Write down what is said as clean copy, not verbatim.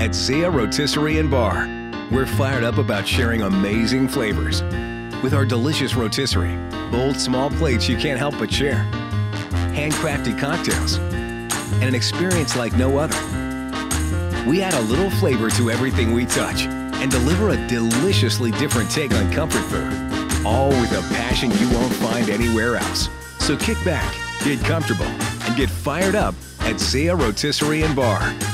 at Zea Rotisserie Bar. We're fired up about sharing amazing flavors. With our delicious rotisserie, bold small plates you can't help but share, handcrafted cocktails, and an experience like no other. We add a little flavor to everything we touch and deliver a deliciously different take on comfort food, all with a passion you won't find anywhere else. So kick back, get comfortable, and get fired up at Zea Rotisserie Bar.